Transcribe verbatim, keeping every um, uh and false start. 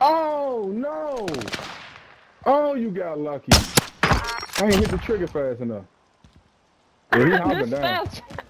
Oh, no. Oh, you got lucky. I ain't hit the trigger fast enough. Yeah, he hopping down.